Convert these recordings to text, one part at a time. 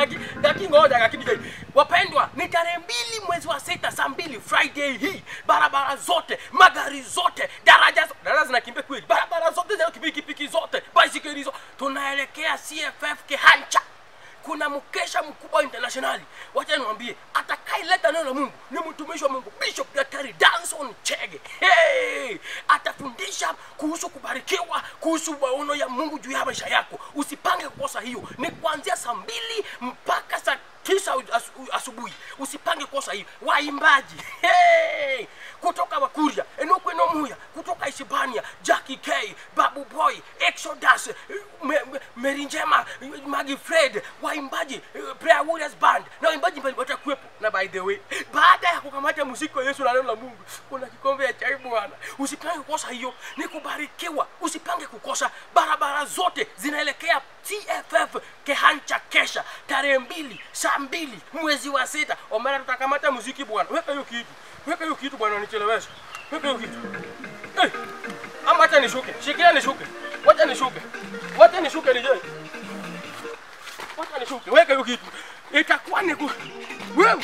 Daki ngoja kakibija. Wapendwa, ni tarehe 2 mwezi wa 6 saa 2 Friday hii. Barabara zote, magari zote, daraja zinakimbia kweli. Barabara zote za pikipiki zote, bicycle zote. Tunaelekea CFF Kehancha. Kuna mkesha mkubwa internationali. Wacha niwaambie, atakayeleta neno la Mungu ni mtumishi wa Mungu Bishop Daktari Danson Chege. Atafundisha kuhusu kubarikiwa, kuhusu maono ya Mungu juu ya maisha yako. Usipange kukosa hiyo. Ni kuanzia saa 2 mpaka saa 9 asubuhi. Usipange kukosa hiyo. Waimbaji kutoka Wakuria, Enoku Enomuya, kutoka Isibania, Jackie K, Babuboi, Exodus, Merinjema, Maggie Fred, waimbaji Prayer Warriors Band, na waimbaji mbali watakuwepo. Na by the way, baada ya kukamata muziki wa Yesu na neno la Mungu, kuna kikombe ya chai bwana. Usipange kukosa hiyo, ni kubarikiwa. Usipange kukosa. Barabara zote zinaelekea CFF Kehancha Kesha tarehe 2 saa 2 mwezi wa 6. Omera tutakamata muziki bwana. Weka hiyo kitu. Weka hiyo kitu bwana, unichelewesha. Weka hiyo kitu. Ama acha nishuke. Shikilia nishuke. Wacha nishuke. Wacha nishuke nije. Wacha nishuke. Weka hiyo kitu. Itakuwa ni wewe.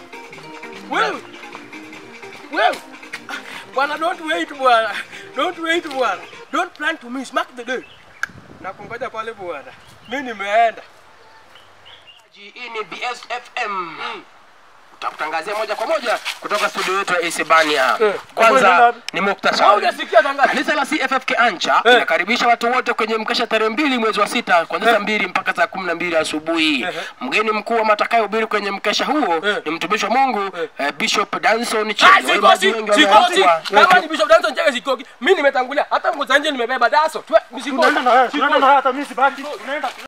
Bwana, don't wait bwana. Don't wait bwana. Don't plan to miss. Mark the day. Na kungoja pale bwana. Mimi nimeenda. Hii ni BSFM. Tutakutangazia moja kwa moja kutoka studio yetu ya Isibania. Kwanza ni muktasari. Kanisa la CFF Kehancha linakaribisha watu wote kwenye mkesha tarehe 2 mwezi wa 6 kuanzia saa 2 mpaka saa 12 asubuhi. Mgeni mkuu wa matakayehubiri kwenye mkesha huo ni mtumishi wa Mungu Bishop Danson Chege. Kama ni Bishop Danson Chege sikoki. Mimi nimetangulia. Hata nguo za nje nimebeba daso. Tunaenda na hata mimi sibaki. Tunaenda